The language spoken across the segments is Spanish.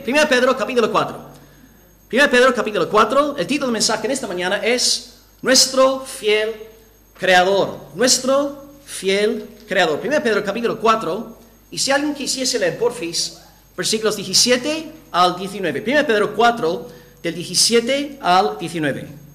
1 Pedro capítulo 4. 1 Pedro capítulo 4, el título del mensaje en esta mañana es Nuestro fiel Creador. Nuestro fiel Creador. 1 Pedro capítulo 4, y si alguien quisiese leer, porfis, versículos 17 al 19. 1 Pedro 4, del 17 al 19.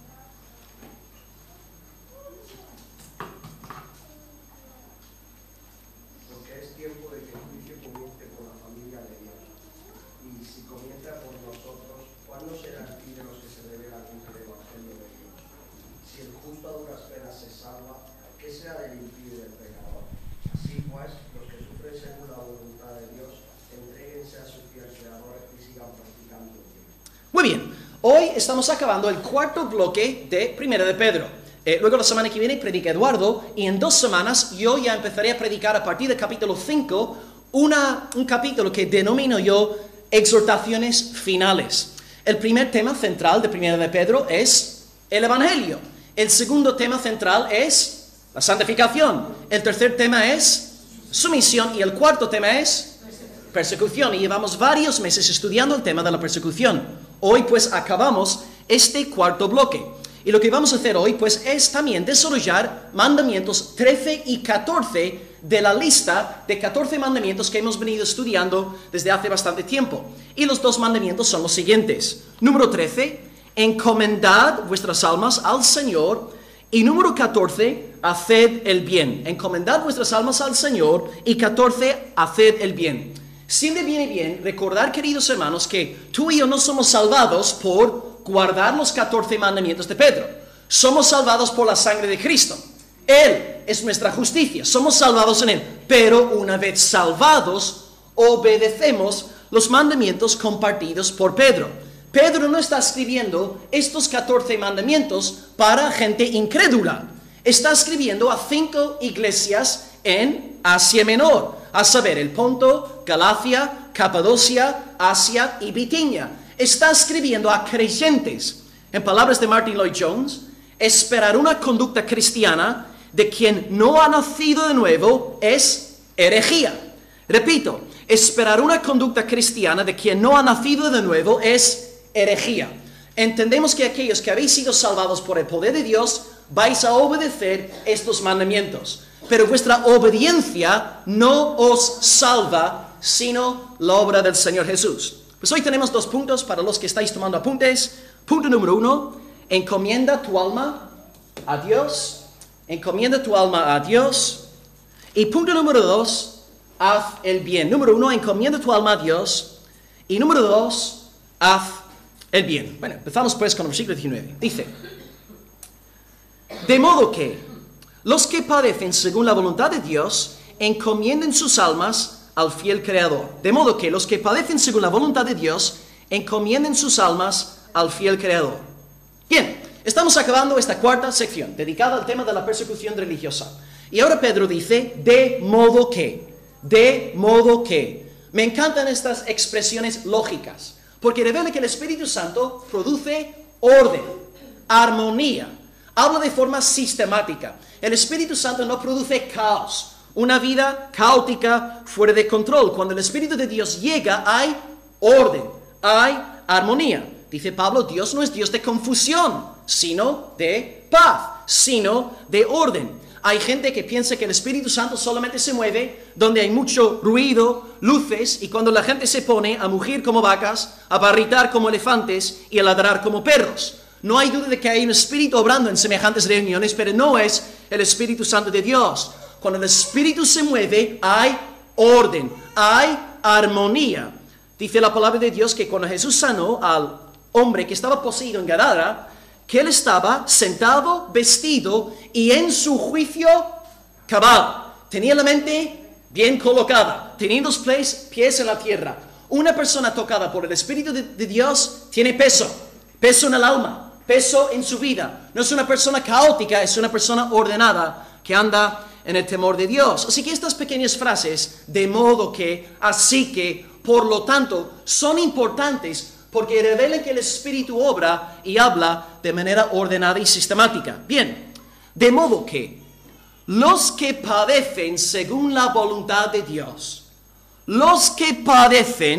Muy bien, hoy estamos acabando el cuarto bloque de Primera de Pedro. Luego la semana que viene predica Eduardo y en 2 semanas yo ya empezaré a predicar a partir del capítulo 5 un capítulo que denomino yo exhortaciones finales. El primer tema central de Primera de Pedro es el Evangelio. El segundo tema central es la santificación. El tercer tema es sumisión y el cuarto tema es persecución. Y llevamos varios meses estudiando el tema de la persecución. Hoy pues acabamos este cuarto bloque. Y lo que vamos a hacer hoy pues es también desarrollar mandamientos 13 y 14 de la lista de 14 mandamientos que hemos venido estudiando desde hace bastante tiempo. Y los 2 mandamientos son los siguientes. Número 13, encomendad vuestras almas al Señor. Y número 14, haced el bien. Encomendad vuestras almas al Señor. Y 14, haced el bien. Siempre viene bien recordar, queridos hermanos, que tú y yo no somos salvados por guardar los 14 mandamientos de Pedro. Somos salvados por la sangre de Cristo. Él es nuestra justicia. Somos salvados en Él. Pero una vez salvados, obedecemos los mandamientos compartidos por Pedro. Pedro no está escribiendo estos 14 mandamientos para gente incrédula. Está escribiendo a 5 iglesias en Asia Menor, a saber, el Ponto, Galacia, Capadocia, Asia y Bitinia. Está escribiendo a creyentes. En palabras de Martin Lloyd Jones, esperar una conducta cristiana de quien no ha nacido de nuevo es herejía. Repito, esperar una conducta cristiana de quien no ha nacido de nuevo es herejía. Entendemos que aquellos que habéis sido salvados por el poder de Dios vais a obedecer estos mandamientos. Pero vuestra obediencia no os salva, sino la obra del Señor Jesús. Pues hoy tenemos 2 puntos para los que estáis tomando apuntes. Punto número 1, encomienda tu alma a Dios. Encomienda tu alma a Dios. Y punto número 2, haz el bien. Número 1, encomienda tu alma a Dios. Y número 2, haz el bien. Bueno, empezamos pues con el versículo 19. Dice, de modo que los que padecen según la voluntad de Dios, encomienden sus almas al fiel Creador. De modo que los que padecen según la voluntad de Dios, encomienden sus almas al fiel Creador. Bien, estamos acabando esta cuarta sección, dedicada al tema de la persecución religiosa. Y ahora Pedro dice, de modo que. Me encantan estas expresiones lógicas, porque revela que el Espíritu Santo produce orden, armonía. Habla de forma sistemática. El Espíritu Santo no produce caos, una vida caótica fuera de control. Cuando el Espíritu de Dios llega, hay orden, hay armonía. Dice Pablo, Dios no es Dios de confusión, sino de paz, sino de orden. Hay gente que piensa que el Espíritu Santo solamente se mueve donde hay mucho ruido, luces, y cuando la gente se pone a mugir como vacas, a barritar como elefantes y a ladrar como perros. No hay duda de que hay un espíritu obrando en semejantes reuniones, pero no es el Espíritu Santo de Dios. Cuando el Espíritu se mueve, hay orden, hay armonía. Dice la palabra de Dios que cuando Jesús sanó al hombre que estaba poseído en Gadara, que él estaba sentado, vestido y en su juicio cabal. Tenía la mente bien colocada, teniendo los pies en la tierra. Una persona tocada por el Espíritu de Dios tiene peso en el alma. Peso en su vida. No es una persona caótica, es una persona ordenada que anda en el temor de Dios. Así que estas pequeñas frases, de modo que, así que, por lo tanto, son importantes porque revelan que el Espíritu obra y habla de manera ordenada y sistemática. Bien, de modo que los que padecen según la voluntad de Dios, los que padecen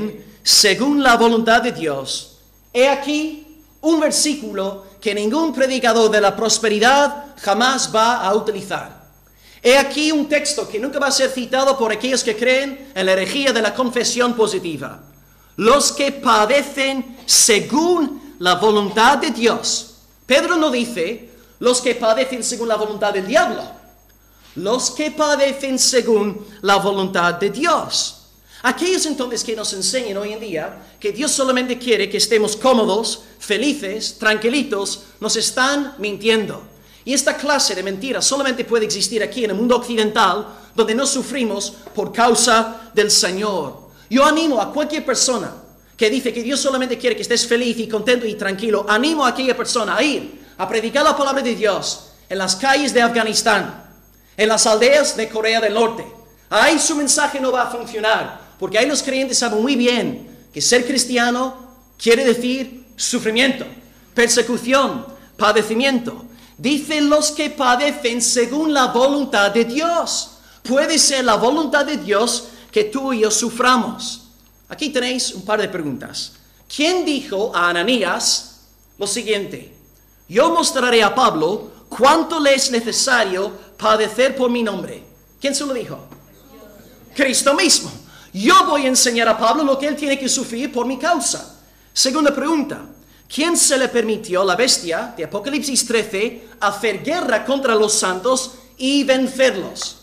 según la voluntad de Dios. He aquí un versículo que ningún predicador de la prosperidad jamás va a utilizar. He aquí un texto que nunca va a ser citado por aquellos que creen en la herejía de la confesión positiva. Los que padecen según la voluntad de Dios. Pedro no dice los que padecen según la voluntad del diablo. Los que padecen según la voluntad de Dios. Aquellos entonces que nos enseñan hoy en día que Dios solamente quiere que estemos cómodos, felices, tranquilitos, nos están mintiendo. Y esta clase de mentiras solamente puede existir aquí en el mundo occidental, donde no sufrimos por causa del Señor. Yo animo a cualquier persona que dice que Dios solamente quiere que estés feliz y contento y tranquilo, animo a aquella persona a ir a predicar la palabra de Dios en las calles de Afganistán, en las aldeas de Corea del Norte. Ahí su mensaje no va a funcionar, porque ahí los creyentes saben muy bien que ser cristiano quiere decir sufrimiento, persecución, padecimiento. Dicen los que padecen según la voluntad de Dios. Puede ser la voluntad de Dios que tú y yo suframos. Aquí tenéis un par de preguntas. ¿Quién dijo a Ananías lo siguiente? Yo mostraré a Pablo cuánto le es necesario padecer por mi nombre. ¿Quién se lo dijo? Cristo mismo. Yo voy a enseñar a Pablo lo que él tiene que sufrir por mi causa. Segunda pregunta. ¿Quién se le permitió, la bestia de Apocalipsis 13, hacer guerra contra los santos y vencerlos?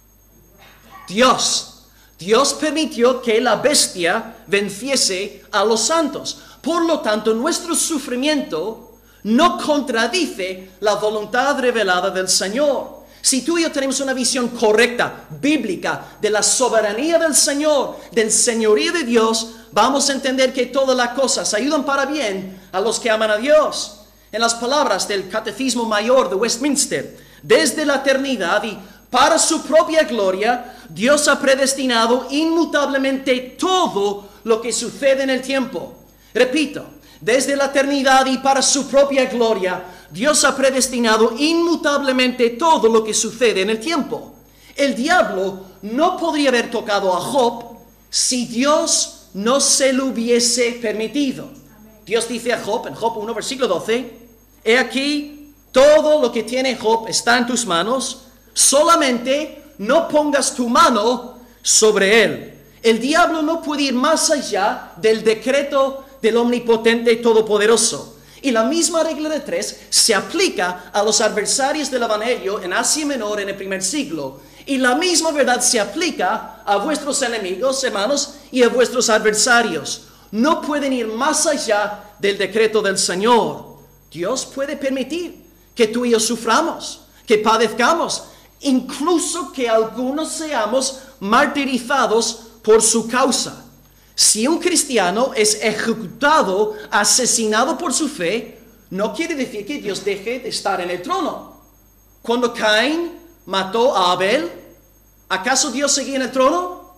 Dios. Dios permitió que la bestia venciese a los santos. Por lo tanto, nuestro sufrimiento no contradice la voluntad revelada del Señor. Si tú y yo tenemos una visión correcta, bíblica, de la soberanía del Señor, del señorío de Dios, vamos a entender que todas las cosas ayudan para bien a los que aman a Dios. En las palabras del Catecismo Mayor de Westminster, desde la eternidad y para su propia gloria, Dios ha predestinado inmutablemente todo lo que sucede en el tiempo. Repito, desde la eternidad y para su propia gloria, Dios ha predestinado inmutablemente todo lo que sucede en el tiempo. El diablo no podría haber tocado a Job si Dios no se lo hubiese permitido. Dios dice a Job, en Job 1, versículo 12, he aquí, todo lo que tiene Job está en tus manos, solamente no pongas tu mano sobre él. El diablo no puede ir más allá del decreto del Omnipotente y Todopoderoso. Y la misma regla de 3 se aplica a los adversarios del Evangelio en Asia Menor en el primer siglo. Y la misma verdad se aplica a vuestros enemigos, hermanos, y a vuestros adversarios. No pueden ir más allá del decreto del Señor. Dios puede permitir que tú y yo suframos, que padezcamos, incluso que algunos seamos martirizados por su causa. Si un cristiano es ejecutado, asesinado por su fe, no quiere decir que Dios deje de estar en el trono. Cuando Caín mató a Abel, ¿acaso Dios seguía en el trono?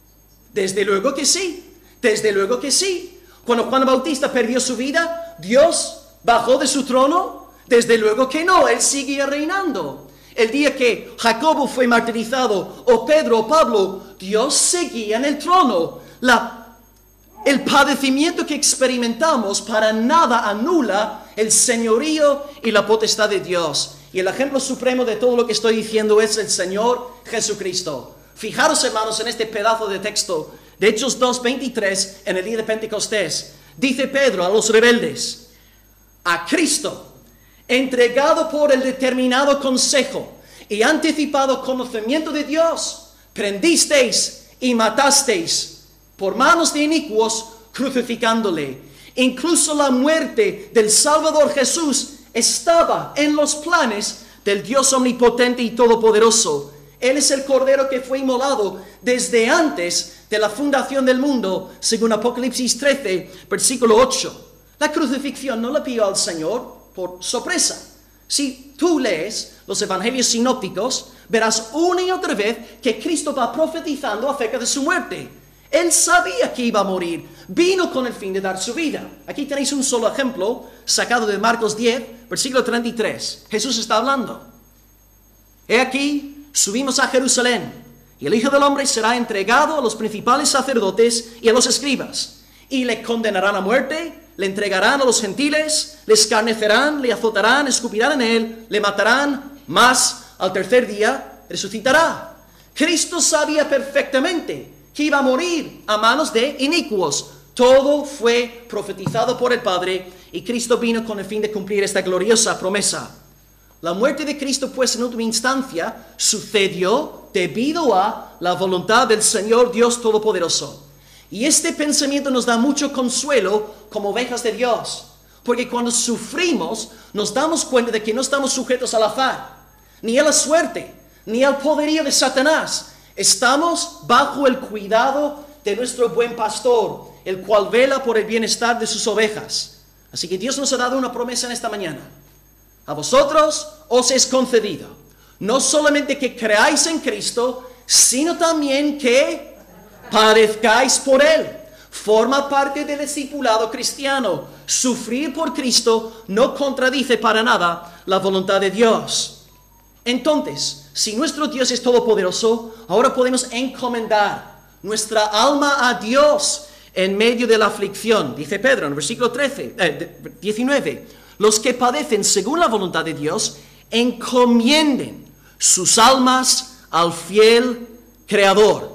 Desde luego que sí, desde luego que sí. Cuando Juan Bautista perdió su vida, ¿Dios bajó de su trono? Desde luego que no, Él seguía reinando. El día que Jacobo fue martirizado, o Pedro o Pablo, Dios seguía en el trono. El padecimiento que experimentamos para nada anula el señorío y la potestad de Dios. Y el ejemplo supremo de todo lo que estoy diciendo es el Señor Jesucristo. Fijaros, hermanos, en este pedazo de texto de Hechos 2:23 en el día de Pentecostés. Dice Pedro a los rebeldes, a Cristo, entregado por el determinado consejo y anticipado conocimiento de Dios, prendisteis y matasteis por manos de inicuos, crucificándole. Incluso la muerte del Salvador Jesús estaba en los planes del Dios omnipotente y todopoderoso. Él es el Cordero que fue inmolado desde antes de la fundación del mundo, según Apocalipsis 13, versículo 8. La crucifixión no la pidió al Señor por sorpresa. Si tú lees los evangelios sinópticos, verás una y otra vez que Cristo va profetizando acerca de su muerte. Él sabía que iba a morir. Vino con el fin de dar su vida. Aquí tenéis un solo ejemplo, sacado de Marcos 10, versículo 33. Jesús está hablando. He aquí, subimos a Jerusalén, y el Hijo del Hombre será entregado a los principales sacerdotes y a los escribas. y le condenarán a muerte, le entregarán a los gentiles, le escarnecerán, le azotarán, escupirán en él, le matarán, mas al tercer día resucitará. Cristo sabía perfectamente que iba a morir a manos de inicuos. Todo fue profetizado por el Padre y Cristo vino con el fin de cumplir esta gloriosa promesa. La muerte de Cristo, pues, en última instancia, sucedió debido a la voluntad del Señor Dios Todopoderoso. Y este pensamiento nos da mucho consuelo como ovejas de Dios, porque cuando sufrimos nos damos cuenta de que no estamos sujetos al azar, ni a la suerte, ni al poderío de Satanás. Estamos bajo el cuidado de nuestro buen pastor, el cual vela por el bienestar de sus ovejas. Así que Dios nos ha dado una promesa en esta mañana. A vosotros os es concedido, no solamente que creáis en Cristo, sino también que padezcáis por Él. Forma parte del discipulado cristiano. Sufrir por Cristo no contradice para nada la voluntad de Dios. Entonces, si nuestro Dios es todopoderoso, ahora podemos encomendar nuestra alma a Dios en medio de la aflicción. Dice Pedro en el versículo 19, los que padecen según la voluntad de Dios, encomienden sus almas al fiel Creador.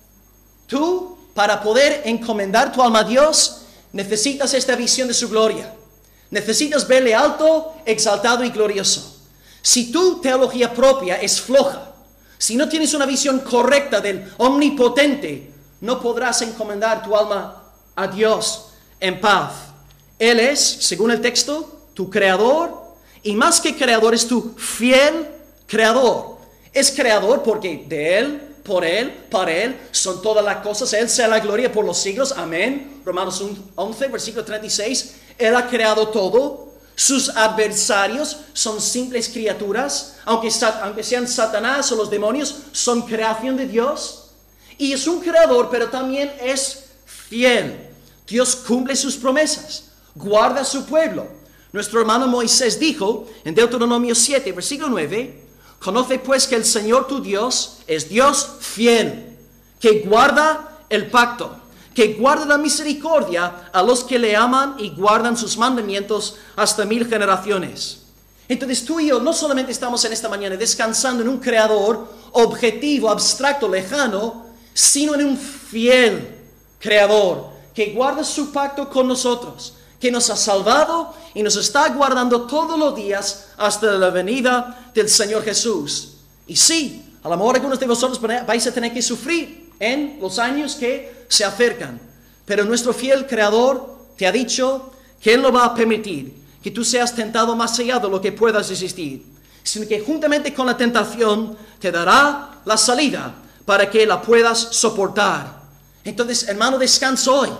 Tú, para poder encomendar tu alma a Dios, necesitas esta visión de su gloria. Necesitas verle alto, exaltado y glorioso. Si tu teología propia es floja, si no tienes una visión correcta del omnipotente, no podrás encomendar tu alma a Dios en paz. Él es, según el texto, tu creador, y más que creador es tu fiel creador. Es creador porque de Él, por Él, para Él son todas las cosas. Él sea la gloria por los siglos. Amén. Romanos 11, versículo 36. Él ha creado todo. Sus adversarios son simples criaturas, aunque sean Satanás o los demonios, son creación de Dios. Y es un creador, pero también es fiel. Dios cumple sus promesas, guarda a su pueblo. Nuestro hermano Moisés dijo en Deuteronomio 7, versículo 9, conoce pues que el Señor tu Dios es Dios fiel, que guarda el pacto, que guarda la misericordia a los que le aman y guardan sus mandamientos hasta 1000 generaciones. Entonces tú y yo no solamente estamos en esta mañana descansando en un creador objetivo, abstracto, lejano, sino en un fiel creador que guarda su pacto con nosotros, que nos ha salvado y nos está guardando todos los días hasta la venida del Señor Jesús. Y sí, a lo mejor algunos de vosotros vais a tener que sufrir en los años que se acercan, pero nuestro fiel creador te ha dicho que Él no va a permitir que tú seas tentado más allá de lo que puedas resistir, sino que juntamente con la tentación te dará la salida para que la puedas soportar. Entonces, hermano, descanso hoy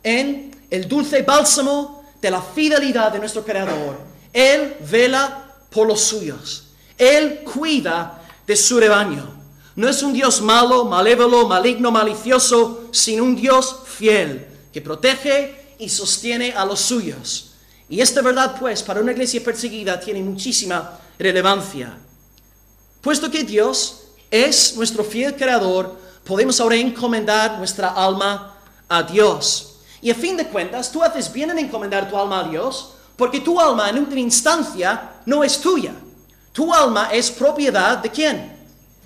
en el dulce bálsamo de la fidelidad de nuestro Creador. Él vela por los suyos. Él cuida de su rebaño. No es un Dios malo, malévolo, maligno, malicioso, sino un Dios fiel que protege y sostiene a los suyos. Y esta verdad, pues, para una iglesia perseguida tiene muchísima relevancia. Puesto que Dios es nuestro fiel creador, podemos ahora encomendar nuestra alma a Dios. Y a fin de cuentas, tú haces bien en encomendar tu alma a Dios, porque tu alma en última instancia no es tuya. Tu alma es propiedad ¿de quién?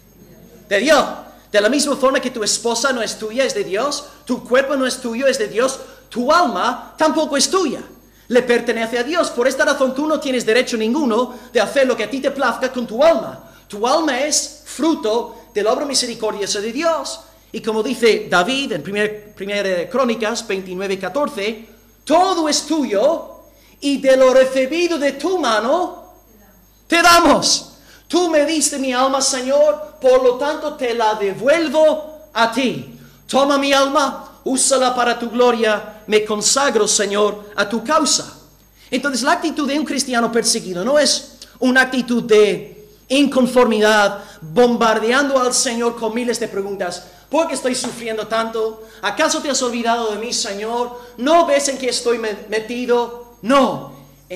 De Dios. De la misma forma que tu esposa no es tuya, es de Dios. Tu cuerpo no es tuyo, es de Dios. Tu alma tampoco es tuya. Le pertenece a Dios. Por esta razón tú no tienes derecho ninguno de hacer lo que a ti te plazca con tu alma. Tu alma es fruto de la obra misericordiosa de Dios. Y como dice David en 1 Crónicas 29:14, todo es tuyo y de lo recibido de tu mano te damos. Tú me diste mi alma, Señor, por lo tanto te la devuelvo a ti. Toma mi alma, úsala para tu gloria, me consagro, Señor, a tu causa. Entonces la actitud de un cristiano perseguido no es una actitud de inconformidad, bombardeando al Señor con miles de preguntas. ¿Por qué estoy sufriendo tanto? ¿Acaso te has olvidado de mí, Señor? ¿No ves en qué estoy metido? No,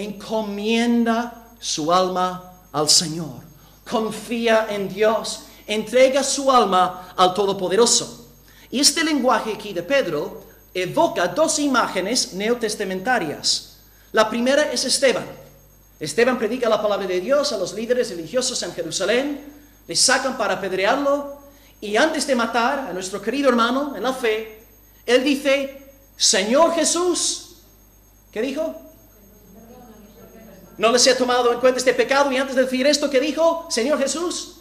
encomienda su alma al Señor. Confía en Dios, entrega su alma al Todopoderoso. Y este lenguaje aquí de Pedro evoca dos imágenes neotestamentarias. La primera es Esteban. Esteban predica la palabra de Dios a los líderes religiosos en Jerusalén, le sacan para apedrearlo, y antes de matar a nuestro querido hermano en la fe, él dice, Señor Jesús, ¿qué dijo? No les he tomado en cuenta este pecado, y antes de decir esto, ¿qué dijo? Señor Jesús,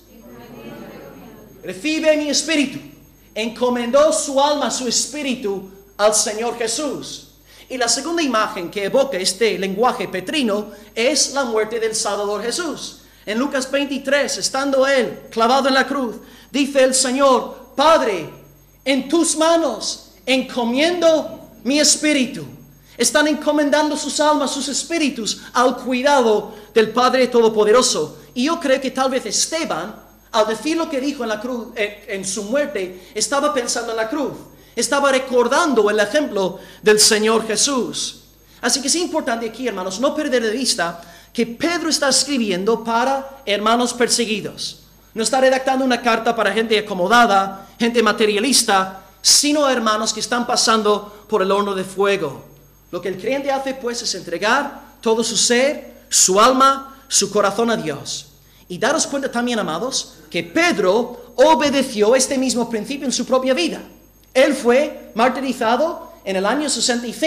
recibe mi espíritu. Encomendó su alma, su espíritu al Señor Jesús. Y la segunda imagen que evoca este lenguaje petrino es la muerte del Salvador Jesús. En Lucas 23, estando él clavado en la cruz, dice el Señor, Padre, en tus manos encomiendo mi espíritu. Están encomendando sus almas, sus espíritus al cuidado del Padre Todopoderoso. Y yo creo que tal vez Esteban, al decir lo que dijo en la cruz, en su muerte, estaba pensando en la cruz. Estaba recordando el ejemplo del Señor Jesús. Así que es importante aquí, hermanos, no perder de vista que Pedro está escribiendo para hermanos perseguidos. No está redactando una carta para gente acomodada, gente materialista, sino hermanos que están pasando por el horno de fuego. Lo que el creyente hace, pues, es entregar todo su ser, su alma, su corazón a Dios. Y daros cuenta también, amados, que Pedro obedeció este mismo principio en su propia vida. Él fue martirizado en el año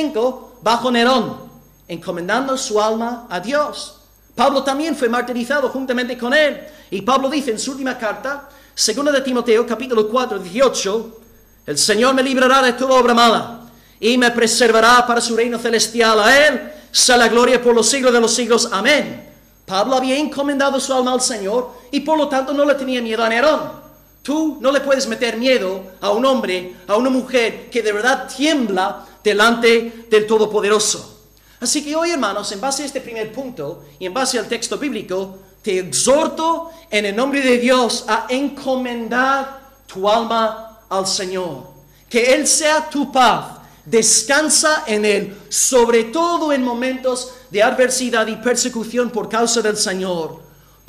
65 bajo Nerón, encomendando su alma a Dios. Pablo también fue martirizado juntamente con él. Y Pablo dice en su última carta, 2 de Timoteo, capítulo 4, 18, el Señor me librará de toda obra mala y me preservará para su reino celestial. A Él sea la gloria por los siglos de los siglos. Amén. Pablo había encomendado su alma al Señor y por lo tanto no le tenía miedo a Nerón. Tú no le puedes meter miedo a un hombre, a una mujer que de verdad tiembla delante del Todopoderoso. Así que hoy, hermanos, en base a este primer punto y en base al texto bíblico, te exhorto en el nombre de Dios a encomendar tu alma al Señor. Que Él sea tu paz. Descansa en Él, sobre todo en momentos de adversidad y persecución por causa del Señor.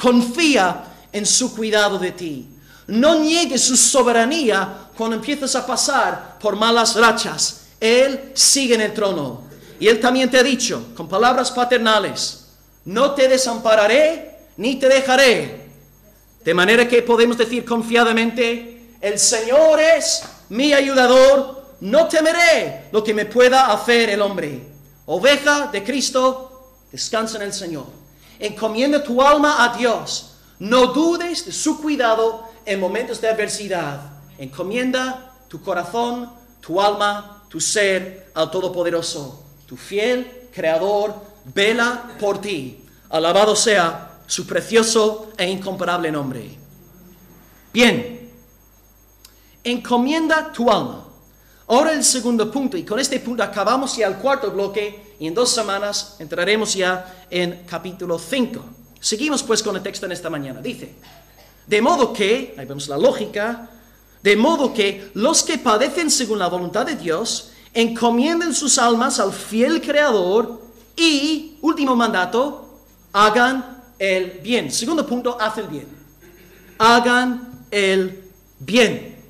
Confía en su cuidado de ti. No niegues su soberanía cuando empiezas a pasar por malas rachas. Él sigue en el trono. Y Él también te ha dicho, con palabras paternales, no te desampararé ni te dejaré. De manera que podemos decir confiadamente, el Señor es mi ayudador, no temeré lo que me pueda hacer el hombre. Oveja de Cristo, descansa en el Señor. Encomienda tu alma a Dios. No dudes de su cuidado en momentos de adversidad. Encomienda tu corazón, tu alma, tu ser al Todopoderoso. Tu fiel Creador vela por ti. Alabado sea su precioso e incomparable nombre. Bien, encomienda tu alma. Ahora el segundo punto, y con este punto acabamos ya el cuarto bloque, y en 2 semanas entraremos ya en capítulo 5. Seguimos pues con el texto en esta mañana. Dice, de modo que, ahí vemos la lógica, de modo que los que padecen según la voluntad de Dios, encomienden sus almas al fiel Creador y, último mandato, hagan el bien. Segundo punto, haz el bien. Hagan el bien.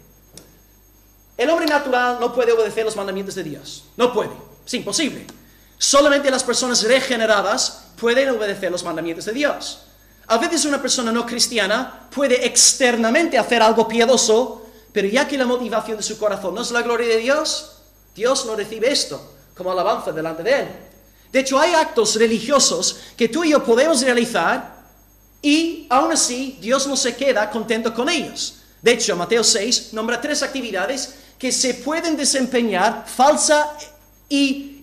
El hombre natural no puede obedecer los mandamientos de Dios. No puede. Es imposible. Solamente las personas regeneradas pueden obedecer los mandamientos de Dios. A veces una persona no cristiana puede externamente hacer algo piadoso, pero ya que la motivación de su corazón no es la gloria de Dios, Dios no recibe esto como alabanza delante de Él. De hecho, hay actos religiosos que tú y yo podemos realizar y aún así Dios no se queda contento con ellos. De hecho, Mateo 6 nombra 3 actividades que se pueden desempeñar falsa y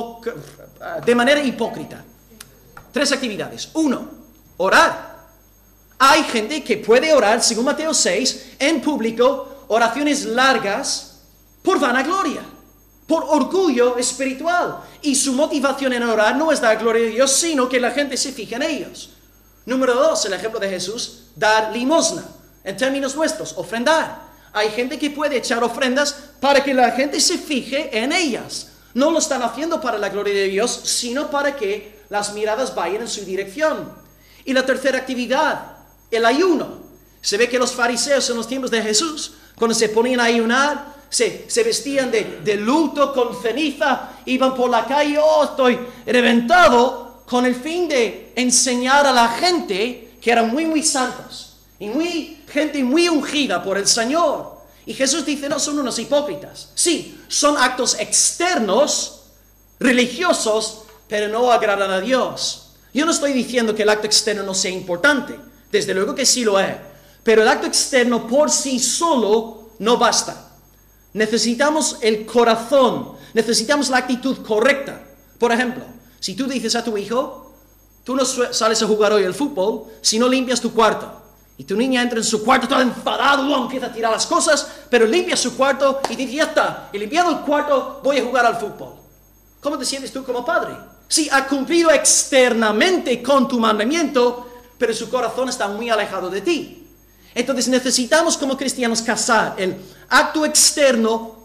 de manera hipócrita. 3 actividades. 1, orar. Hay gente que puede orar, según Mateo 6, en público, oraciones largas por vanagloria, por orgullo espiritual. Y su motivación en orar no es dar gloria a Dios, sino que la gente se fije en ellos. Número 2, el ejemplo de Jesús, dar limosna. En términos nuestros, ofrendar. Hay gente que puede echar ofrendas para que la gente se fije en ellas. No lo están haciendo para la gloria de Dios, sino para que las miradas vayan en su dirección. Y la tercera actividad, el ayuno. Se ve que los fariseos en los tiempos de Jesús, cuando se ponían a ayunar, se vestían de luto con ceniza, iban por la calle, oh, estoy reventado, con el fin de enseñar a la gente que eran muy, muy santos y gente muy ungida por el Señor. Y Jesús dice, no, son unos hipócritas. Sí, son actos externos, religiosos, pero no agradan a Dios. Yo no estoy diciendo que el acto externo no sea importante, desde luego que sí lo es, pero el acto externo por sí solo no basta. Necesitamos el corazón, necesitamos la actitud correcta. Por ejemplo, si tú dices a tu hijo, tú no sales a jugar hoy al fútbol si no limpias tu cuarto. Y tu niña entra en su cuarto todo enfadado, empieza a tirar las cosas, pero limpia su cuarto y dice, ya está, y limpiado el cuarto voy a jugar al fútbol. ¿Cómo te sientes tú como padre? Sí, ha cumplido externamente con tu mandamiento, pero su corazón está muy alejado de ti. Entonces necesitamos como cristianos casar el acto externo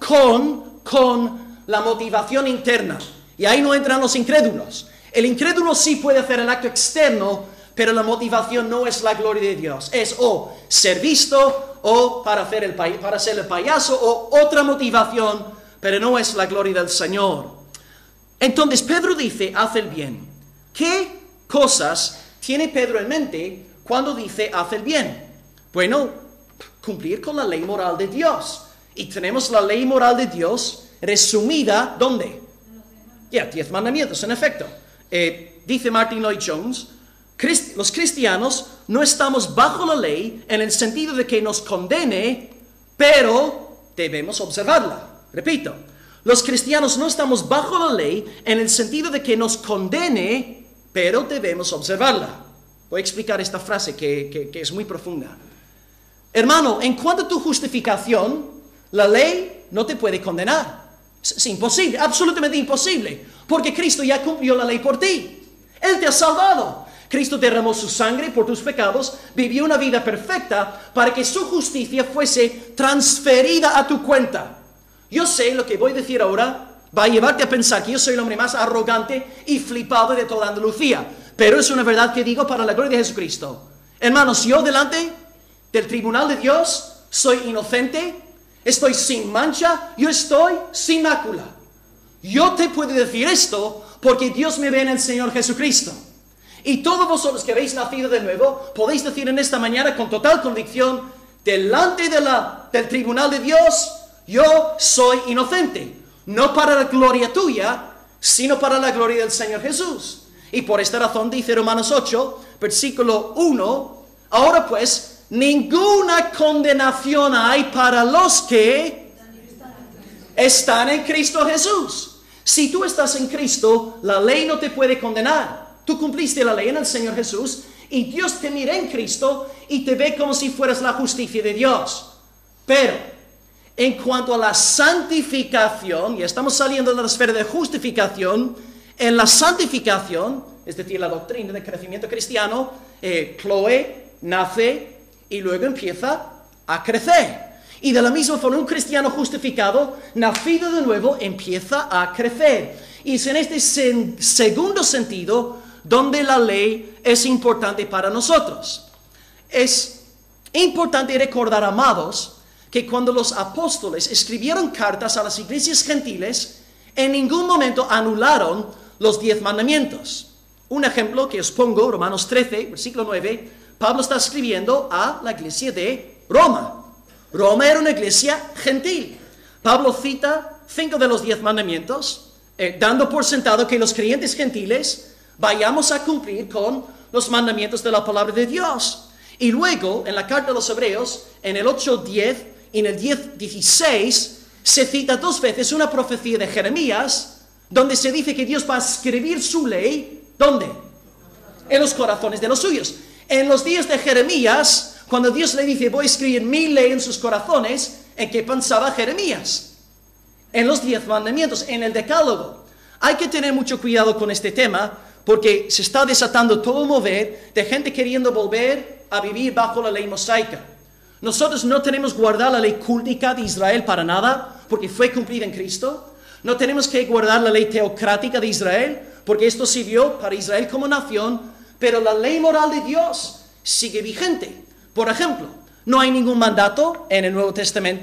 con la motivación interna. Y ahí no entran los incrédulos. El incrédulo sí puede hacer el acto externo, pero la motivación no es la gloria de Dios. Es o ser visto o para ser el payaso o otra motivación, pero no es la gloria del Señor. Entonces Pedro dice, haz el bien. ¿Qué cosas tiene Pedro en mente cuando dice, haz el bien? Bueno, cumplir con la ley moral de Dios. Y tenemos la ley moral de Dios resumida, ¿dónde? 10 mandamientos, en efecto. Dice Martin Lloyd-Jones, los cristianos no estamos bajo la ley en el sentido de que nos condene, pero debemos observarla. Repito, los cristianos no estamos bajo la ley en el sentido de que nos condene, pero debemos observarla. Voy a explicar esta frase que es muy profunda. Hermano, en cuanto a tu justificación, la ley no te puede condenar. Es imposible, absolutamente imposible, porque Cristo ya cumplió la ley por ti. Él te ha salvado. Cristo derramó su sangre por tus pecados, vivió una vida perfecta para que su justicia fuese transferida a tu cuenta. Yo sé lo que voy a decir ahora va a llevarte a pensar que yo soy el hombre más arrogante y flipado de toda Andalucía, pero es una verdad que digo para la gloria de Jesucristo. Hermanos, yo delante del tribunal de Dios soy inocente, estoy sin mancha, yo estoy sin mácula. Yo te puedo decir esto porque Dios me ve en el Señor Jesucristo. Y todos vosotros que habéis nacido de nuevo, podéis decir en esta mañana con total convicción, delante del tribunal de Dios, yo soy inocente. No para la gloria tuya, sino para la gloria del Señor Jesús. Y por esta razón dice Romanos 8, versículo 1, ahora pues, ninguna condenación hay para los que están en Cristo Jesús. Si tú estás en Cristo, la ley no te puede condenar. Tú cumpliste la ley en el Señor Jesús y Dios te mira en Cristo y te ve como si fueras la justicia de Dios. Pero en cuanto a la santificación, y estamos saliendo de la esfera de justificación, en la santificación, es decir, la doctrina del crecimiento cristiano, Chloe nace y luego empieza a crecer. Y de la misma forma, un cristiano justificado, nacido de nuevo, empieza a crecer. Y es en este segundo sentido donde la ley es importante para nosotros. Es importante recordar, amados, que cuando los apóstoles escribieron cartas a las iglesias gentiles, en ningún momento anularon los 10 mandamientos. Un ejemplo que os pongo, Romanos 13, versículo 9, Pablo está escribiendo a la iglesia de Roma. Roma era una iglesia gentil. Pablo cita 5 de los 10 mandamientos, dando por sentado que los creyentes gentiles vayamos a cumplir con los mandamientos de la palabra de Dios. Y luego, en la carta de los Hebreos, en el 8:10 y en el 10:16, se cita 2 veces una profecía de Jeremías, donde se dice que Dios va a escribir su ley, ¿dónde? En los corazones de los suyos. En los días de Jeremías, cuando Dios le dice, voy a escribir mi ley en sus corazones, ¿en qué pensaba Jeremías? En los 10 mandamientos, en el decálogo. Hay que tener mucho cuidado con este tema, porque se está desatando todo el mover de gente queriendo volver a vivir bajo la ley mosaica. Nosotros no tenemos que guardar la ley cúltica de Israel para nada, porque fue cumplida en Cristo. No tenemos que guardar la ley teocrática de Israel, porque esto sirvió para Israel como nación, pero la ley moral de Dios sigue vigente. Por ejemplo, no hay ningún mandato en el Nuevo Testamento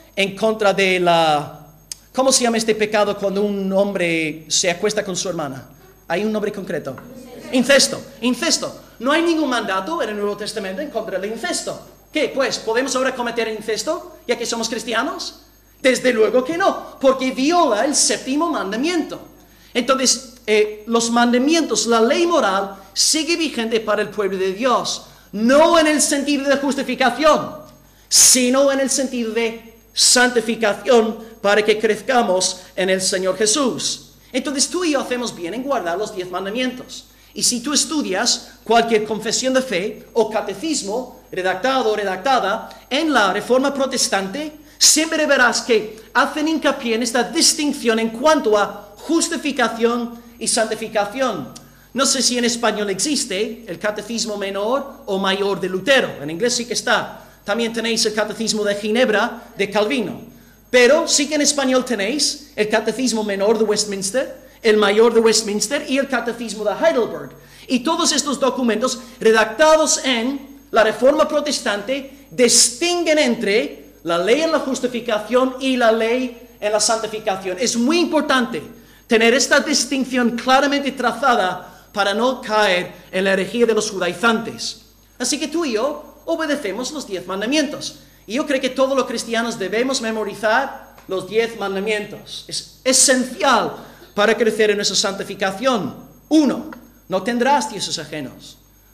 en contra de la... ¿Cómo se llama este pecado cuando un hombre se acuesta con su hermana? ¿Hay un nombre concreto? Incesto. Incesto. No hay ningún mandato en el Nuevo Testamento en contra del incesto. ¿Qué? Pues, ¿podemos ahora cometer incesto ya que somos cristianos? Desde luego que no, porque viola el séptimo mandamiento. Entonces, los mandamientos, la ley moral, sigue vigente para el pueblo de Dios. No en el sentido de justificación, sino en el sentido de santificación para que crezcamos en el Señor Jesús. Entonces tú y yo hacemos bien en guardar los 10 mandamientos. Y si tú estudias cualquier confesión de fe o catecismo, redactado o redactada, en la Reforma Protestante, siempre verás que hacen hincapié en esta distinción en cuanto a justificación y santificación. No sé si en español existe el catecismo menor o mayor de Lutero. En inglés sí que está. También tenéis el catecismo de Ginebra de Calvino. Pero sí que en español tenéis el catecismo menor de Westminster, el mayor de Westminster y el catecismo de Heidelberg. Y todos estos documentos redactados en la Reforma Protestante distinguen entre la ley en la justificación y la ley en la santificación. Es muy importante tener esta distinción claramente trazada para no caer en la herejía de los judaizantes. Así que tú y yo obedecemos los 10 mandamientos. Y yo creo que todos los cristianos debemos memorizar los 10 mandamientos. Es esencial para crecer en nuestra santificación. 1. No tendrás dioses ajenos.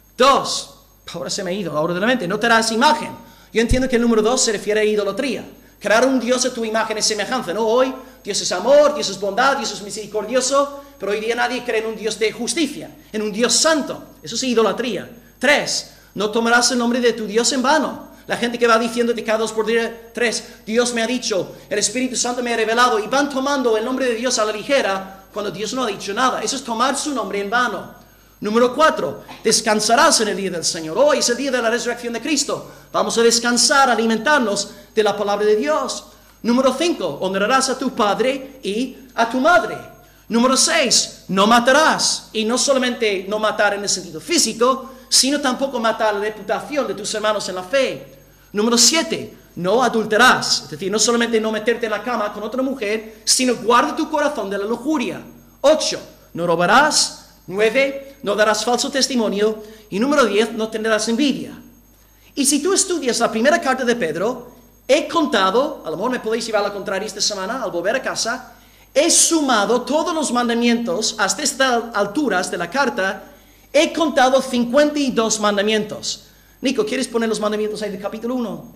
2. Ahora se me ha ido, ahora de la mente. No te harás imagen. Yo entiendo que el número 2 se refiere a idolatría. Crear un Dios a tu imagen y semejanza. No, hoy Dios es amor, Dios es bondad, Dios es misericordioso, pero hoy día nadie cree en un Dios de justicia, en un Dios santo. Eso es idolatría. 3. No tomarás el nombre de tu Dios en vano. La gente que va diciéndote cada 2 por día, 3, Dios me ha dicho, el Espíritu Santo me ha revelado, y van tomando el nombre de Dios a la ligera cuando Dios no ha dicho nada. Eso es tomar su nombre en vano. Número 4, descansarás en el día del Señor. Hoy es el día de la resurrección de Cristo. Vamos a descansar, alimentarnos de la palabra de Dios. Número 5, honrarás a tu padre y a tu madre. Número 6, no matarás. Y no solamente no matar en el sentido físico, sino tampoco matar la reputación de tus hermanos en la fe. Número 7, no adulterarás. Es decir, no solamente no meterte en la cama con otra mujer, sino guarda tu corazón de la lujuria. 8, no robarás. 9, no darás falso testimonio. Y número 10, no tendrás envidia. Y si tú estudias la primera carta de Pedro, he contado, a lo mejor me podéis llevar a la contraria esta semana al volver a casa, he sumado todos los mandamientos hasta estas alturas de la carta, he contado 52 mandamientos. Nico, ¿quieres poner los mandamientos ahí del capítulo 1?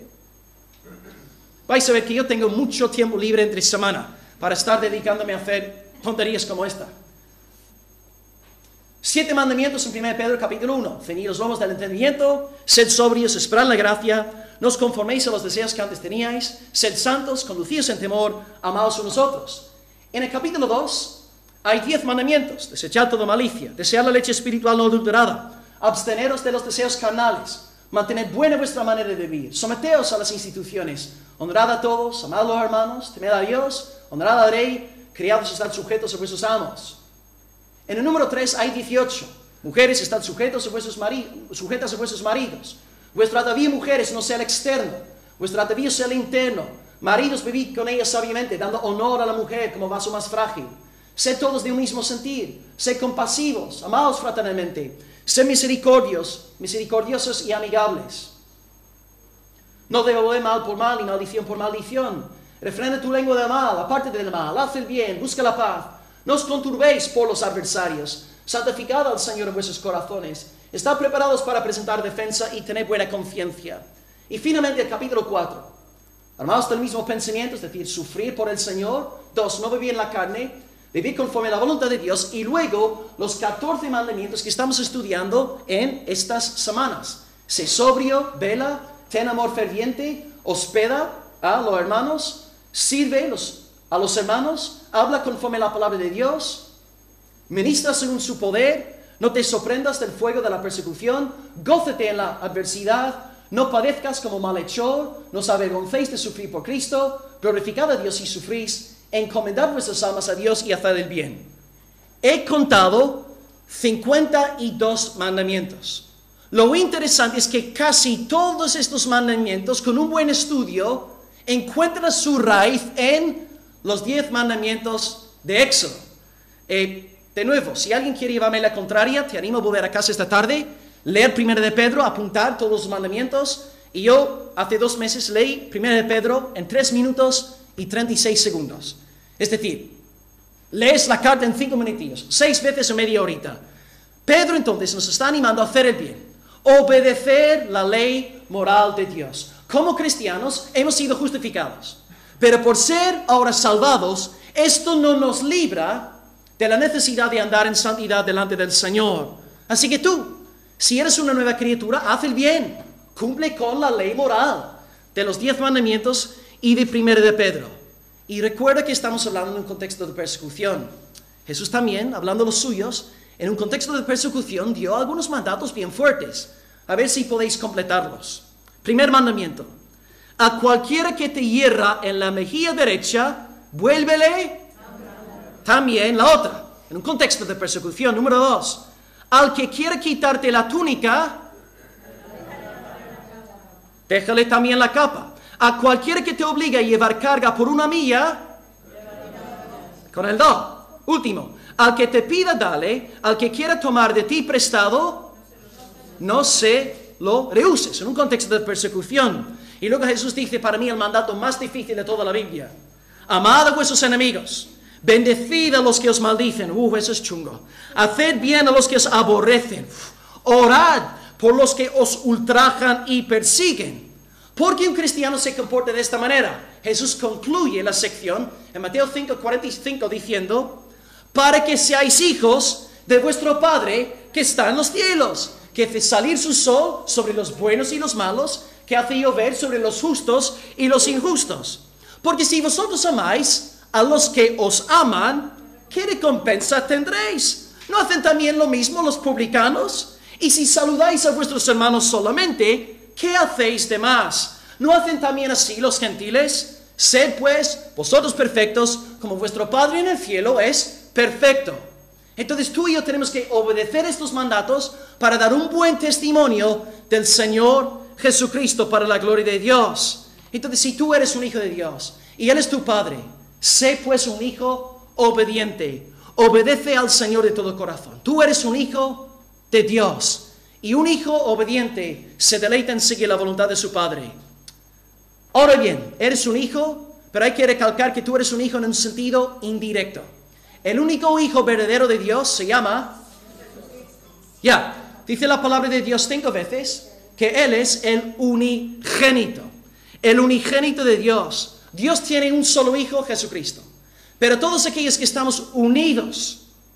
Vais a ver que yo tengo mucho tiempo libre entre semana para estar dedicándome a hacer tonterías como esta. 7 mandamientos en 1 Pedro capítulo 1. Ceñid los lomos del entendimiento, sed sobrios, esperad la gracia, no os conforméis a los deseos que antes teníais, sed santos, conducíos en temor, amaos unos a otros. En el capítulo 2 hay 10 mandamientos. Desechad toda malicia, desead la leche espiritual no adulterada, absteneros de los deseos carnales, mantened buena vuestra manera de vivir, someteos a las instituciones, honrad a todos, amad a los hermanos, temed a Dios, honrad al rey, criados estad sujetos a vuestros amos. En el número 3 hay 18. Mujeres, estad sujetas a vuestros maridos. Vuestro atavío, mujeres, no sea el externo. Vuestro atavío sea el interno. Maridos, vivid con ellas sabiamente, dando honor a la mujer como vaso más frágil. Sed todos de un mismo sentir. Sed compasivos, amaos fraternalmente. Sed misericordiosos y amigables. No devolver mal por mal y maldición por maldición. Refrena tu lengua del mal, aparte del mal, haz el bien, busca la paz. No os conturbéis por los adversarios. Santificad al Señor en vuestros corazones. Estad preparados para presentar defensa y tener buena conciencia. Y finalmente el capítulo 4. Armados del mismo pensamiento, es decir, sufrir por el Señor. 2. No vivir en la carne, vivir conforme a la voluntad de Dios. Y luego los 14 mandamientos que estamos estudiando en estas semanas. Sé sobrio, vela, ten amor ferviente, hospeda a los hermanos, sirve a los hermanos, habla conforme a la palabra de Dios, ministra según su poder, no te sorprendas del fuego de la persecución, gózate en la adversidad, no padezcas como malhechor, no os avergoncéis de sufrir por Cristo, glorificad a Dios si sufrís, encomendad vuestras almas a Dios y haced el bien. He contado 52 mandamientos. Lo interesante es que casi todos estos mandamientos, con un buen estudio, encuentra su raíz en los 10 mandamientos de Éxodo. De nuevo, si alguien quiere llevarme la contraria, te animo a volver a casa esta tarde, leer 1 de Pedro, apuntar todos los mandamientos. Y yo hace 2 meses leí 1 de Pedro en 3 minutos y 36 segundos. Es decir, lees la carta en 5 minutillos, 6 veces o media horita. Pedro entonces nos está animando a hacer el bien, obedecer la ley moral de Dios. Como cristianos hemos sido justificados, pero por ser ahora salvados, esto no nos libra de la necesidad de andar en santidad delante del Señor. Así que tú, si eres una nueva criatura, haz el bien, cumple con la ley moral de los 10 mandamientos y de 1 de Pedro. Y recuerda que estamos hablando en un contexto de persecución. Jesús también, hablando de los suyos, en un contexto de persecución, dio algunos mandatos bien fuertes. A ver si podéis completarlos. Primer mandamiento: a cualquiera que te hierra en la mejilla derecha, vuélvele también la otra. En un contexto de persecución. Número 2: al que quiera quitarte la túnica, déjale también la capa. A cualquiera que te obligue a llevar carga por 1 milla, con el do. Último: al que te pida, dale. Al que quiera tomar de ti prestado, no se lo rehuses. En un contexto de persecución. Y luego Jesús dice, para mí el mandato más difícil de toda la Biblia: amad a vuestros enemigos, bendecid a los que os maldicen. Eso es chungo. Haced bien a los que os aborrecen. Orad por los que os ultrajan y persiguen. ¿Por qué un cristiano se comporta de esta manera? Jesús concluye la sección en Mateo 5:45 diciendo, para que seáis hijos de vuestro Padre que está en los cielos, que hace salir su sol sobre los buenos y los malos, que hace llover sobre los justos y los injustos. Porque si vosotros amáis a los que os aman, ¿qué recompensa tendréis? ¿No hacen también lo mismo los publicanos? Y si saludáis a vuestros hermanos solamente, ¿qué hacéis de más? ¿No hacen también así los gentiles? Sed pues vosotros perfectos, como vuestro Padre en el cielo es perfecto. Entonces tú y yo tenemos que obedecer estos mandatos para dar un buen testimonio del Señor Jesucristo para la gloria de Dios. Entonces, si tú eres un hijo de Dios y Él es tu Padre, sé pues un hijo obediente. Obedece al Señor de todo corazón. Tú eres un hijo de Dios. Y un hijo obediente se deleita en seguir la voluntad de su Padre. Ahora bien, eres un hijo, pero hay que recalcar que tú eres un hijo en un sentido indirecto. El único hijo verdadero de Dios se llama... dice la palabra de Dios 5 veces que Él es el unigénito. El unigénito de Dios. Dios tiene un solo hijo, Jesucristo. Pero todos aquellos que estamos unidos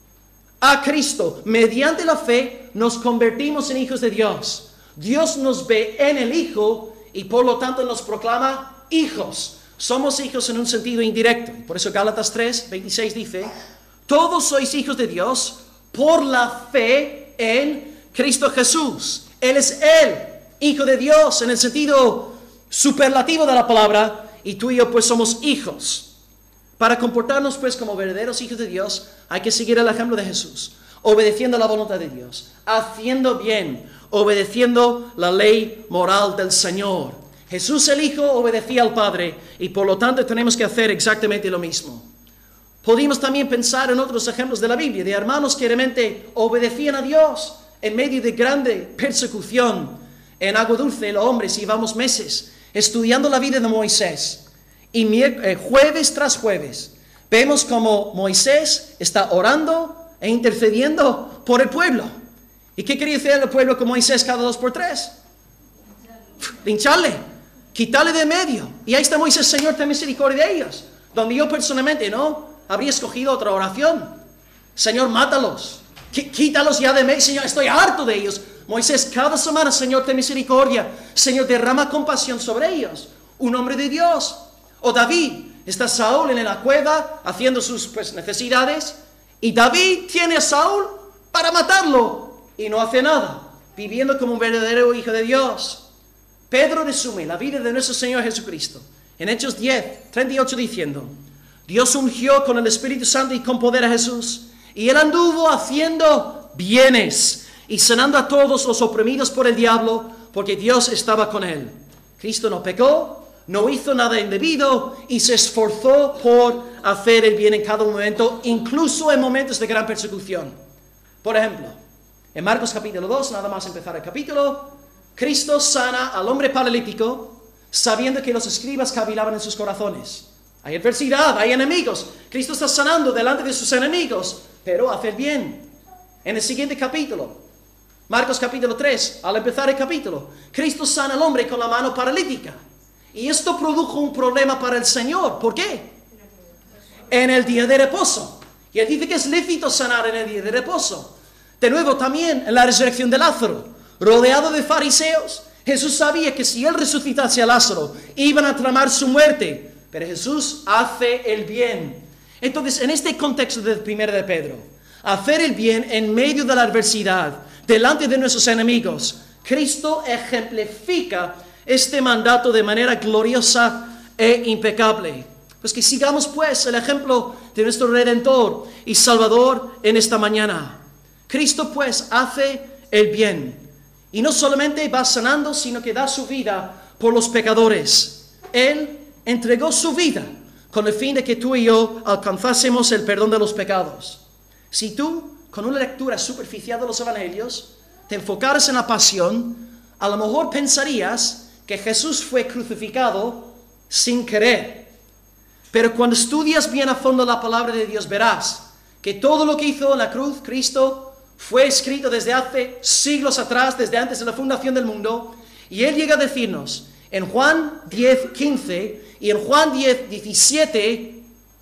a Cristo, mediante la fe, nos convertimos en hijos de Dios. Dios nos ve en el Hijo y por lo tanto nos proclama hijos. Somos hijos en un sentido indirecto. Por eso Gálatas 3:26 dice, todos sois hijos de Dios por la fe en Cristo Jesús. Él es el Hijo de Dios en el sentido superlativo de la palabra, y tú y yo pues somos hijos. Para comportarnos pues como verdaderos hijos de Dios, hay que seguir el ejemplo de Jesús, obedeciendo la voluntad de Dios, haciendo bien, obedeciendo la ley moral del Señor. Jesús el Hijo obedecía al Padre y por lo tanto tenemos que hacer exactamente lo mismo. Podemos también pensar en otros ejemplos de la Biblia, de hermanos que realmente obedecían a Dios en medio de grande persecución. En Agua Dulce, los hombres llevamos meses estudiando la vida de Moisés. Y jueves tras jueves vemos como Moisés está orando e intercediendo por el pueblo. ¿Y qué quería hacer el pueblo con Moisés cada 2 por 3? Lincharle, quitarle de medio. Y ahí está Moisés, Señor, ten misericordia de ellos. Donde yo personalmente no habría escogido otra oración. Señor, mátalos, quítalos ya de medio. Señor, estoy harto de ellos. Moisés, cada semana, Señor, ten misericordia. Señor, derrama compasión sobre ellos. Un hombre de Dios. O David, está Saúl en la cueva haciendo sus necesidades, y David tiene a Saúl para matarlo y no hace nada, viviendo como un verdadero hijo de Dios. Pedro resume la vida de nuestro Señor Jesucristo en Hechos 10:38 diciendo, Dios ungió con el Espíritu Santo y con poder a Jesús, y Él anduvo haciendo bienes y sanando a todos los oprimidos por el diablo, porque Dios estaba con Él. Cristo no pecó, no hizo nada indebido y se esforzó por hacer el bien en cada momento, incluso en momentos de gran persecución. Por ejemplo, en Marcos capítulo 2, nada más empezar el capítulo, Cristo sana al hombre paralítico sabiendo que los escribas cavilaban en sus corazones. Hay adversidad, hay enemigos. Cristo está sanando delante de sus enemigos, pero hace el bien. En el siguiente capítulo, Marcos capítulo 3, al empezar el capítulo, Cristo sana al hombre con la mano paralítica. Y esto produjo un problema para el Señor. ¿Por qué? En el día de reposo. Y Él dice que es lícito sanar en el día de reposo. De nuevo, también en la resurrección de Lázaro, rodeado de fariseos, Jesús sabía que si Él resucitase a Lázaro, iban a tramar su muerte. Pero Jesús hace el bien. Entonces, en este contexto del 1 de Pedro, hacer el bien en medio de la adversidad, delante de nuestros enemigos, Cristo ejemplifica este mandato de manera gloriosa e impecable. Pues que sigamos pues el ejemplo de nuestro Redentor y Salvador en esta mañana. Cristo pues hace el bien. Y no solamente va sanando, sino que da su vida por los pecadores. Él entregó su vida con el fin de que tú y yo alcanzásemos el perdón de los pecados. Si tú, con una lectura superficial de los evangelios, te enfocaras en la pasión, a lo mejor pensarías que Jesús fue crucificado sin querer. Pero cuando estudias bien a fondo la palabra de Dios, verás que todo lo que hizo en la cruz Cristo fue escrito desde hace siglos atrás, desde antes de la fundación del mundo, y Él llega a decirnos en Juan 10:15 y en Juan 10:17,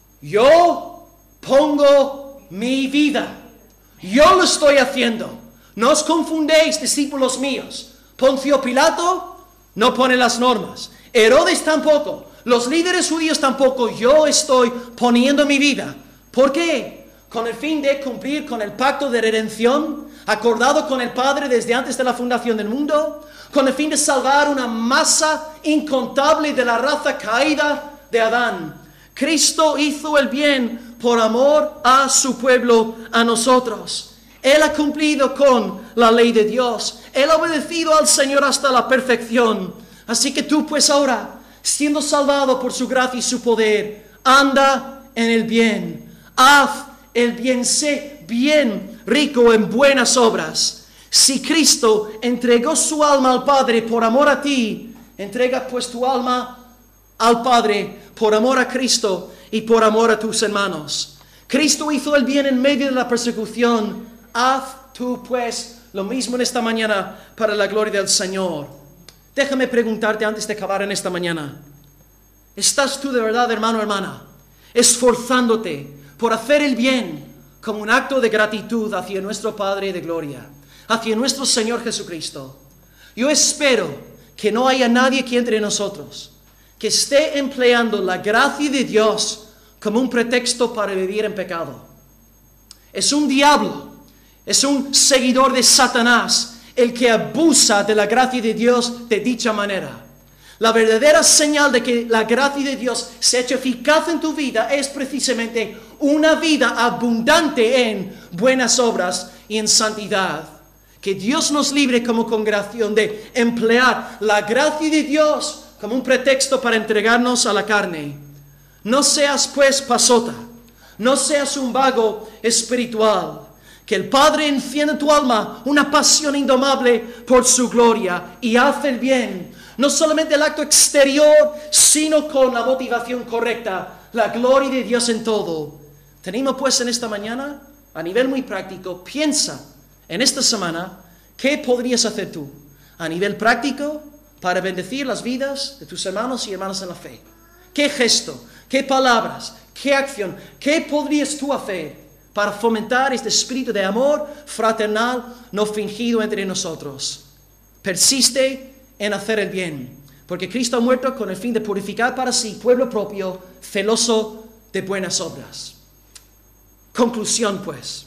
yo pongo mi vida. Yo lo estoy haciendo. No os confundéis, discípulos míos. Poncio Pilato no pone las normas. Herodes tampoco. Los líderes judíos tampoco. Yo estoy poniendo mi vida. ¿Por qué? Con el fin de cumplir con el pacto de redención acordado con el Padre desde antes de la fundación del mundo, con el fin de salvar una masa incontable de la raza caída de Adán. Cristo hizo el bien por amor a su pueblo, a nosotros. Él ha cumplido con la ley de Dios. Él ha obedecido al Señor hasta la perfección. Así que tú pues ahora, siendo salvado por su gracia y su poder, anda en el bien. Haz el bien, sé bien rico en buenas obras. Si Cristo entregó su alma al Padre por amor a ti, entrega pues tu alma al Padre por amor a Cristo y por amor a tus hermanos. Cristo hizo el bien en medio de la persecución. Haz tú pues lo mismo en esta mañana para la gloria del Señor. Déjame preguntarte antes de acabar en esta mañana. ¿Estás tú de verdad, hermano, hermana, esforzándote por hacer el bien como un acto de gratitud hacia nuestro Padre de gloria, hacia nuestro Señor Jesucristo? Yo espero que no haya nadie aquí entre nosotros que esté empleando la gracia de Dios como un pretexto para vivir en pecado. Es un diablo, es un seguidor de Satanás el que abusa de la gracia de Dios de dicha manera. La verdadera señal de que la gracia de Dios se ha hecho eficaz en tu vida es precisamente una vida abundante en buenas obras y en santidad. Que Dios nos libre como congregación de emplear la gracia de Dios como un pretexto para entregarnos a la carne. No seas pues pasota, no seas un vago espiritual. Que el Padre encienda en tu alma una pasión indomable por su gloria y hace el bien. No solamente el acto exterior, sino con la motivación correcta, la gloria de Dios en todo. Tenemos pues en esta mañana, a nivel muy práctico, piensa en esta semana, ¿qué podrías hacer tú a nivel práctico para bendecir las vidas de tus hermanos y hermanas en la fe? ¿Qué gesto, qué palabras, qué acción, qué podrías tú hacer para fomentar este espíritu de amor fraternal no fingido entre nosotros? Persiste en hacer el bien, porque Cristo ha muerto con el fin de purificar para sí pueblo propio, celoso de buenas obras. Conclusión pues.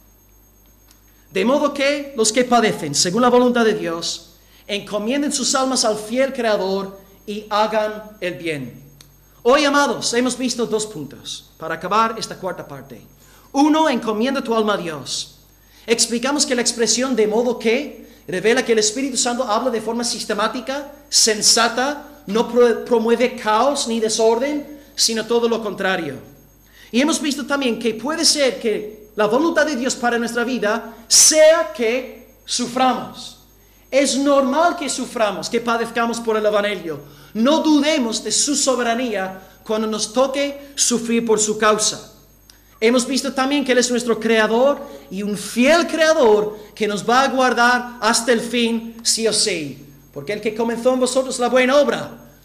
De modo que los que padecen según la voluntad de Dios, encomienden sus almas al fiel Creador y hagan el bien. Hoy, amados, hemos visto dos puntos para acabar esta cuarta parte. Uno, encomienda tu alma a Dios. Explicamos que la expresión de modo que revela que el Espíritu Santo habla de forma sistemática, sensata, no promueve caos ni desorden, sino todo lo contrario. Y hemos visto también que puede ser que la voluntad de Dios para nuestra vida sea que suframos. Es normal que suframos, que padezcamos por el Evangelio. No dudemos de su soberanía cuando nos toque sufrir por su causa. Hemos visto también que Él es nuestro Creador y un fiel Creador que nos va a guardar hasta el fin, sí o sí. Porque el que comenzó en vosotros la buena obra,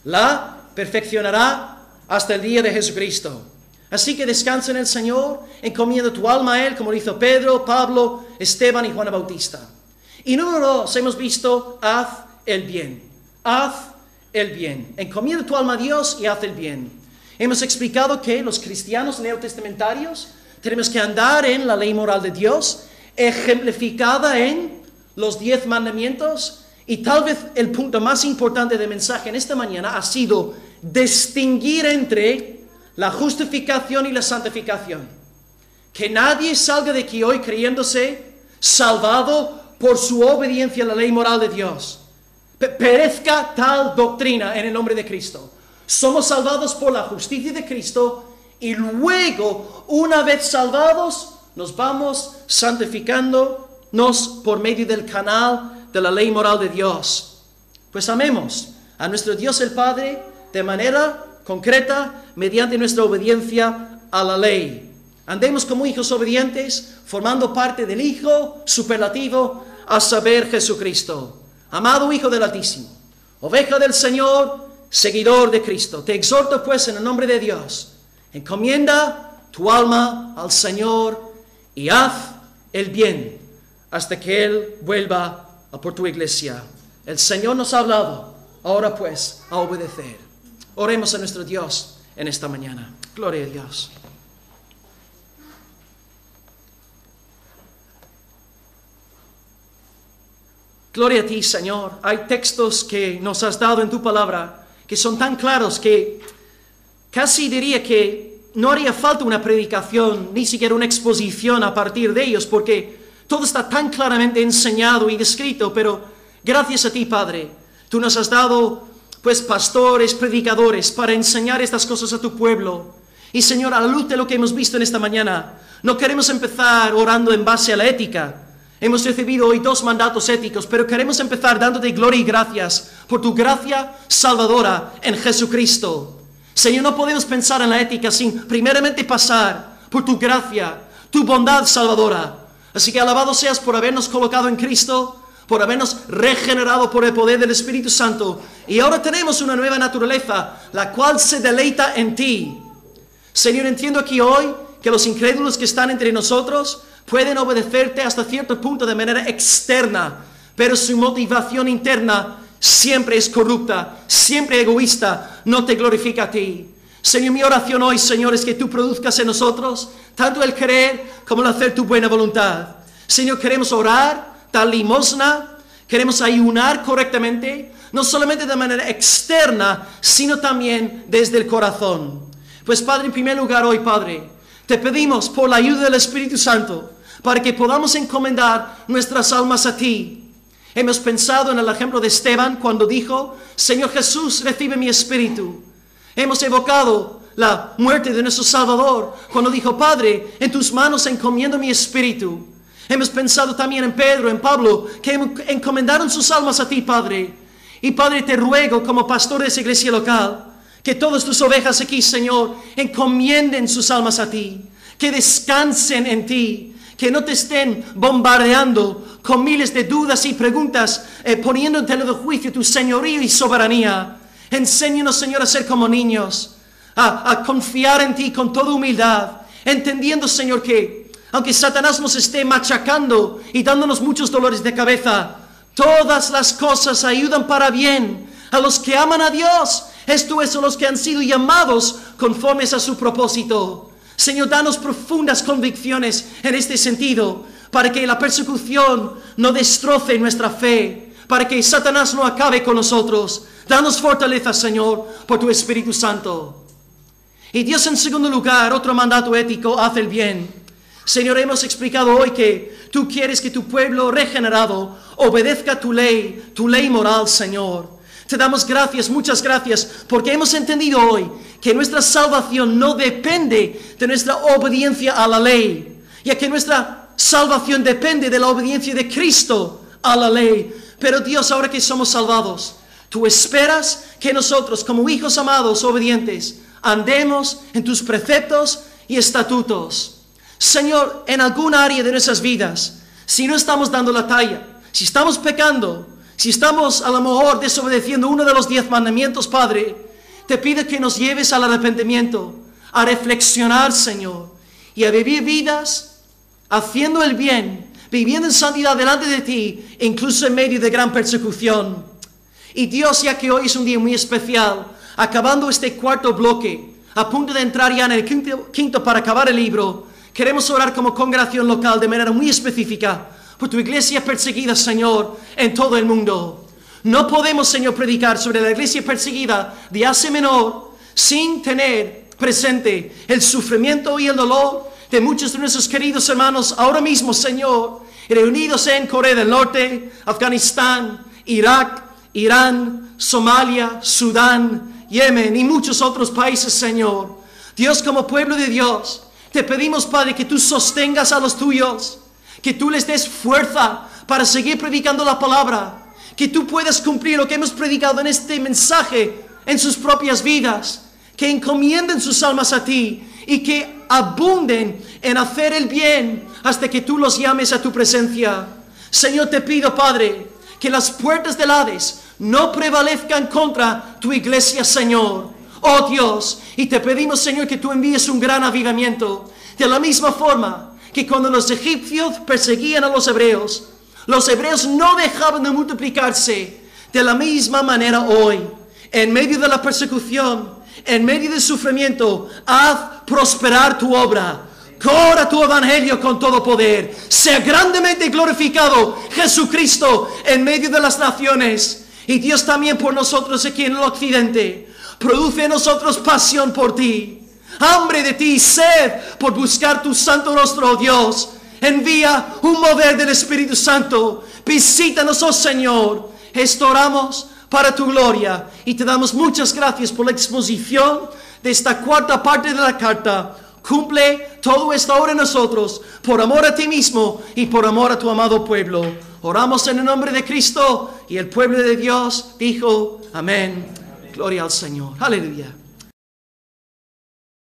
la perfeccionará hasta el día de Jesucristo. Así que descansa en el Señor, encomienda tu alma a Él, como lo hizo Pedro, Pablo, Esteban y Juan Bautista. Y número 2, hemos visto, haz el bien. Haz el bien. Encomienda tu alma a Dios y haz el bien. Hemos explicado que los cristianos neotestamentarios tenemos que andar en la ley moral de Dios, ejemplificada en los 10 mandamientos. Y tal vez el punto más importante del mensaje en esta mañana ha sido distinguir entre la justificación y la santificación. Que nadie salga de aquí hoy creyéndose salvado por su obediencia a la ley moral de Dios. Perezca tal doctrina en el nombre de Cristo. Somos salvados por la justicia de Cristo y luego, una vez salvados, nos vamos santificándonos por medio del canal de la ley moral de Dios. Pues amemos a nuestro Dios el Padre de manera concreta mediante nuestra obediencia a la ley. Andemos como hijos obedientes, formando parte del Hijo superlativo, a saber, Jesucristo. Amado Hijo del Altísimo, oveja del Señor, seguidor de Cristo, te exhorto pues en el nombre de Dios, encomienda tu alma al Señor y haz el bien hasta que Él vuelva a por tu iglesia. El Señor nos ha hablado, ahora pues a obedecer. Oremos a nuestro Dios en esta mañana. Gloria a Dios. Gloria a ti, Señor. Hay textos que nos has dado en tu palabra que son tan claros que casi diría que no haría falta una predicación, ni siquiera una exposición a partir de ellos, porque todo está tan claramente enseñado y descrito. Pero gracias a ti, Padre, tú nos has dado pues pastores, predicadores, para enseñar estas cosas a tu pueblo. Y Señor, a la luz de lo que hemos visto en esta mañana, no queremos empezar orando en base a la ética. Hemos recibido hoy 2 mandatos éticos, pero queremos empezar dándote gloria y gracias por tu gracia salvadora en Jesucristo. Señor, no podemos pensar en la ética sin primeramente pasar por tu gracia, tu bondad salvadora. Así que alabado seas por habernos colocado en Cristo, por habernos regenerado por el poder del Espíritu Santo. Y ahora tenemos una nueva naturaleza, la cual se deleita en ti. Señor, entiendo aquí hoy que los incrédulos que están entre nosotros pueden obedecerte hasta cierto punto de manera externa, pero su motivación interna siempre es corrupta, siempre egoísta, no te glorifica a ti. Señor, mi oración hoy, Señor, es que tú produzcas en nosotros tanto el querer como el hacer tu buena voluntad. Señor, queremos orar, dar limosna, queremos ayunar correctamente, no solamente de manera externa, sino también desde el corazón. Pues Padre, en primer lugar hoy, Padre, te pedimos por la ayuda del Espíritu Santo, para que podamos encomendar nuestras almas a ti. Hemos pensado en el ejemplo de Esteban cuando dijo, Señor Jesús, recibe mi espíritu. Hemos evocado la muerte de nuestro Salvador cuando dijo, Padre, en tus manos encomiendo mi espíritu. Hemos pensado también en Pedro, en Pablo, que encomendaron sus almas a ti, Padre. Y Padre, te ruego como pastor de esa iglesia local, que todas tus ovejas aquí, Señor, encomienden sus almas a ti, que descansen en ti, que no te estén bombardeando con miles de dudas y preguntas, poniendo en tela de juicio tu señorío y soberanía. Enséñanos, Señor, a ser como niños, a confiar en ti con toda humildad, entendiendo, Señor, que aunque Satanás nos esté machacando y dándonos muchos dolores de cabeza, todas las cosas ayudan para bien a los que aman a Dios. Esto es a los que han sido llamados conformes a su propósito. Señor, danos profundas convicciones en este sentido, para que la persecución no destroce nuestra fe, para que Satanás no acabe con nosotros. Danos fortaleza, Señor, por tu Espíritu Santo. Y Dios, en segundo lugar, otro mandato ético, haz el bien. Señor, hemos explicado hoy que tú quieres que tu pueblo regenerado obedezca tu ley moral, Señor. Te damos gracias, muchas gracias, porque hemos entendido hoy que nuestra salvación no depende de nuestra obediencia a la ley, ya que nuestra salvación depende de la obediencia de Cristo a la ley. Pero Dios, ahora que somos salvados, tú esperas que nosotros, como hijos amados, obedientes, andemos en tus preceptos y estatutos. Señor, en alguna área de nuestras vidas, si no estamos dando la talla, si estamos pecando, si estamos a lo mejor desobedeciendo uno de los 10 mandamientos, Padre, te pido que nos lleves al arrepentimiento, a reflexionar, Señor, y a vivir vidas haciendo el bien, viviendo en santidad delante de ti, incluso en medio de gran persecución. Y Dios, ya que hoy es un día muy especial, acabando este cuarto bloque, a punto de entrar ya en el quinto para acabar el libro, queremos orar como congregación local de manera muy específica por tu iglesia perseguida, Señor, en todo el mundo. No podemos, Señor, predicar sobre la iglesia perseguida de Asia Menor sin tener presente el sufrimiento y el dolor de muchos de nuestros queridos hermanos ahora mismo, Señor, reunidos en Corea del Norte, Afganistán, Irak, Irán, Somalia, Sudán, Yemen y muchos otros países, Señor. Dios, como pueblo de Dios, te pedimos, Padre, que tú sostengas a los tuyos, que tú les des fuerza para seguir predicando la palabra, que tú puedas cumplir lo que hemos predicado en este mensaje en sus propias vidas, que encomienden sus almas a ti y que abunden en hacer el bien hasta que tú los llames a tu presencia. Señor, te pido, Padre, que las puertas del Hades no prevalezcan contra tu iglesia, Señor. Oh Dios, y te pedimos, Señor, que tú envíes un gran avivamiento, de la misma forma que cuando los egipcios perseguían a los hebreos no dejaban de multiplicarse. De la misma manera hoy, en medio de la persecución, en medio del sufrimiento, haz prosperar tu obra. Corra tu evangelio con todo poder. Sea grandemente glorificado Jesucristo en medio de las naciones. Y Dios también por nosotros aquí en el occidente. Produce en nosotros pasión por ti, hambre de ti, sed por buscar tu santo rostro, oh Dios. Envía un mover del Espíritu Santo. Visítanos, oh Señor. Esto oramos para tu gloria y te damos muchas gracias por la exposición de esta cuarta parte de la carta. Cumple todo esto ahora en nosotros, por amor a ti mismo y por amor a tu amado pueblo. Oramos en el nombre de Cristo, y el pueblo de Dios dijo amén. Gloria al Señor. Aleluya.